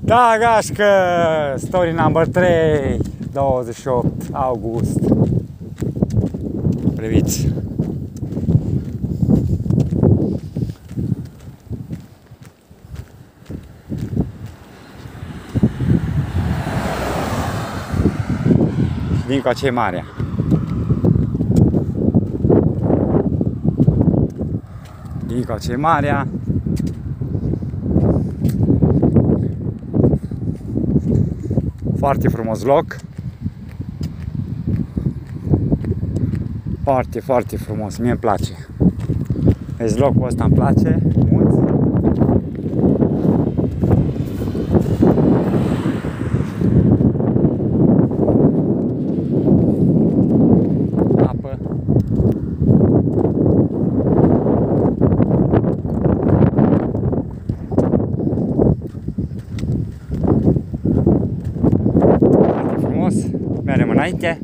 Da, gașcă! Story number 3, 28 august. Priviți! Din coace marea. Din coace marea. Foarte frumos loc. Foarte, foarte frumos. Mie îmi place. Deci locul ăsta îmi place. Munți. Apă. Foarte frumos. Mergem înainte.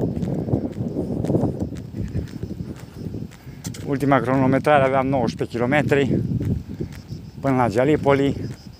Ultima cronometrare aveam 19 km până la Gallipoli.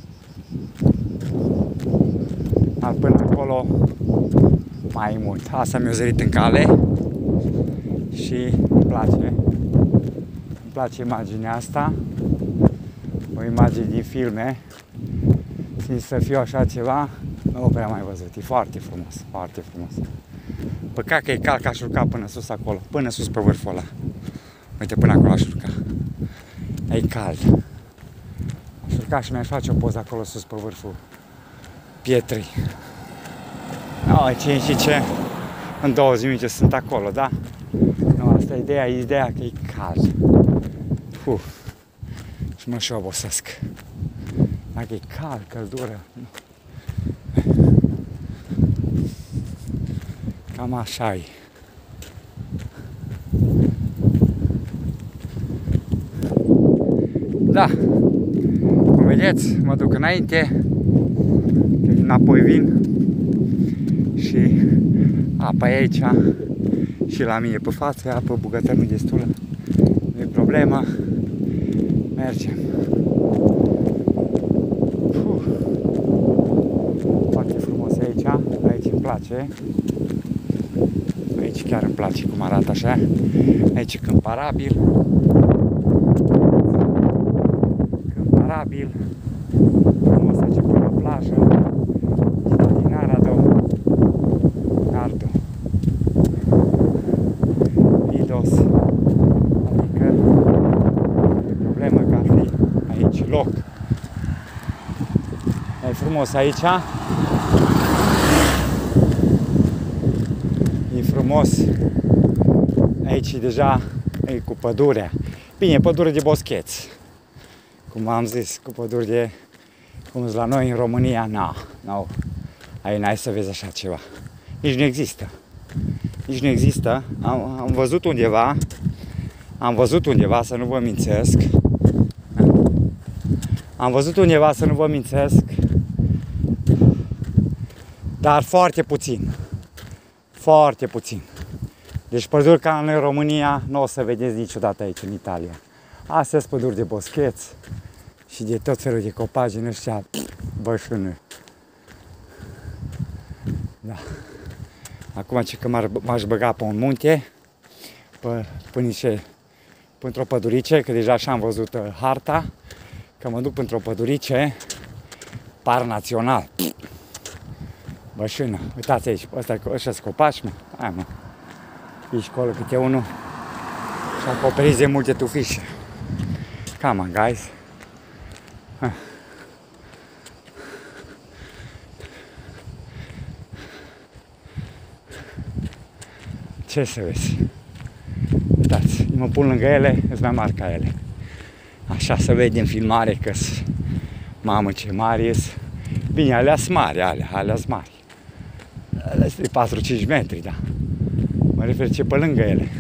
Dar până acolo mai mult. Asta mi-a zărit în cale și îmi place. Îmi place imaginea asta. O imagine din filme. Țin să fiu așa ceva, nu prea mai văzut. E foarte frumos, foarte frumos. Păcat că e cald, că aș urca până sus acolo, până sus pe vârful ăla. Uite, până acolo aș urca. E cald. Aș urca și mi-aș face o poză acolo sus pe vârful pietrei. Oh, ce și ce? În 20 minute sunt acolo, da? Nu, asta e ideea că e cald. Și mă și obosesc. Dacă e cald, căldură. Cam așa e. Da, cum vedeți, mă duc înainte, înapoi vin și apa e aici și la mine pe față, apă bucătănul destulă, nu e problemă, mergem. Foarte frumos aici, aici îmi place, aici chiar îmi place cum arată așa, aici e comparabil. Frumos aici pe la plajă și din Arado, Lidos, adică problema că ar fi aici loc. E frumos aici, e frumos aici deja e cu pădurea, bine, pădure de boscheți. Cum am zis, cu păduri de, cum la noi în România, nu, aici n-ai să vezi așa ceva. Nici nu există. Nici nu există. Am văzut undeva, să nu vă mințesc. Am văzut undeva, să nu vă mințesc, dar foarte puțin. Foarte puțin. Deci păduri ca în România nu o să vedeți niciodată aici în Italia. Astea sunt păduri de boscheți și de tot felul de copaci din ăștia bășânuri. Da. Acum ce că m-aș băga pe un munte, într-o pădurice, că deja așa am văzut harta, că mă duc într-o pădurice, par național. Bășână. Uitați aici, ăștia sunt copaci, mă. Hai, mă. Aici acolo câte unul și acoperiți de multe tufișe. Come on, guys. Ce să vezi? Uitați, mă pun lângă ele, îți mai mari ca ele. Așa să vede în filmare că mamă ce mari ies. Bine, alea sunt mari, alea sunt mari. Alea sunt de 4-5 metri, da. Mă refer ce pe lângă ele.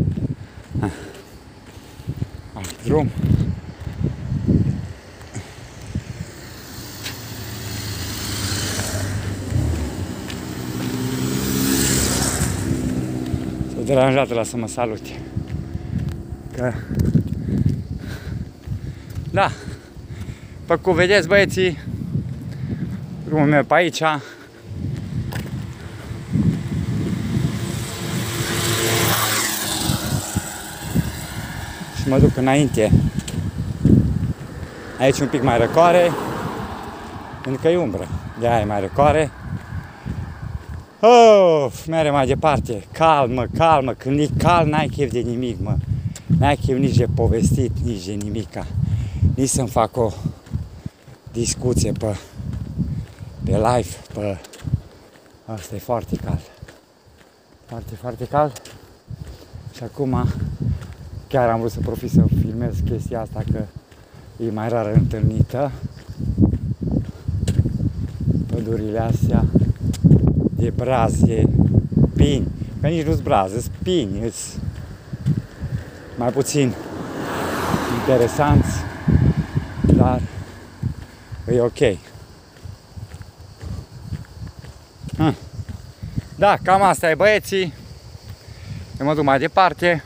Alt drum. S-a deranjat ăla să mă salute. Că... Da. Pe cum vedeți, băieții, drumul meu pe aici. Și mă duc înainte. Aici un pic mai răcoare, pentru că e umbră. De aia e mai răcoare. Mere mai departe. Calmă, calmă. Când e calm, n-ai chef de nimic, mă. N-ai chef nici de povestit, nici de nimica. Nici să-mi fac o discuție pe live, pe... Asta e foarte cald. Foarte, foarte cald. Și acum chiar am vrut să profit să filmez chestia asta, că e mai rar întâlnită. Pădurile astea de braze, pini. Că nici nu-s braze, sunt pini, sunt mai puțin interesanți, dar e ok. Da, cam asta e, băieții. Eu mă duc mai departe.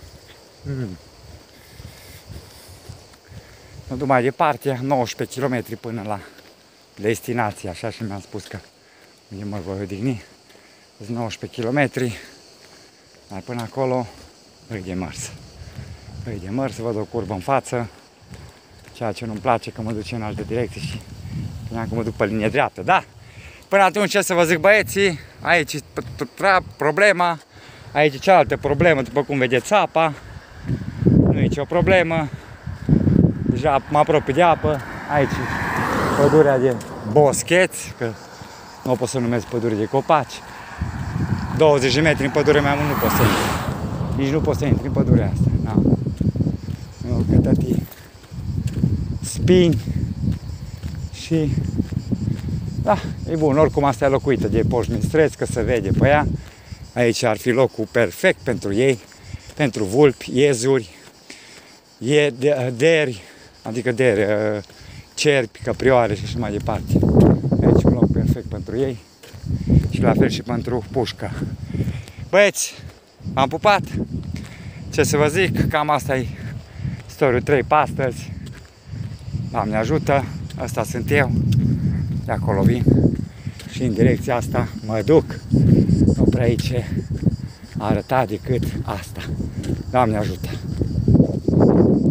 Mă duc mai departe, 19 km până la destinație, așa și mi-am spus că unde mă voi odihni. Sunt 19 km, dar până acolo îi de mers. Îi de mers, văd o curbă în față, ceea ce nu-mi place, că mă duce în altă direcție și spuneam că mă duc pe linie dreaptă, da? Până atunci, ce să vă zic, băieții, aici e problema, aici e cealaltă problemă, după cum vedeți apa, nu e nicio problemă, deja mă apropii de apă, aici e pădurea de boscheți, că nu pot să numesc pădure de copaci, 20 de metri în pădurea mea nu pot să intri, nici nu pot să intri în pădurea asta, na. Nu, că tătii spini și da, e bun, oricum asta e locuită de porci mistreți, că se vede pe ea. Aici ar fi locul perfect pentru ei, pentru vulpi, iezuri, deri, adică cerpi, căprioare și așa mai departe. Aici e un loc perfect pentru ei și la fel și pentru pușcă. Băieți, m-am pupat. Ce să vă zic, cam asta e story 3 pe astăzi. Doamne ajută, ăsta sunt eu. De acolo vin și în direcția asta mă duc. Nu prea aici arăta decât asta. Doamne ajută!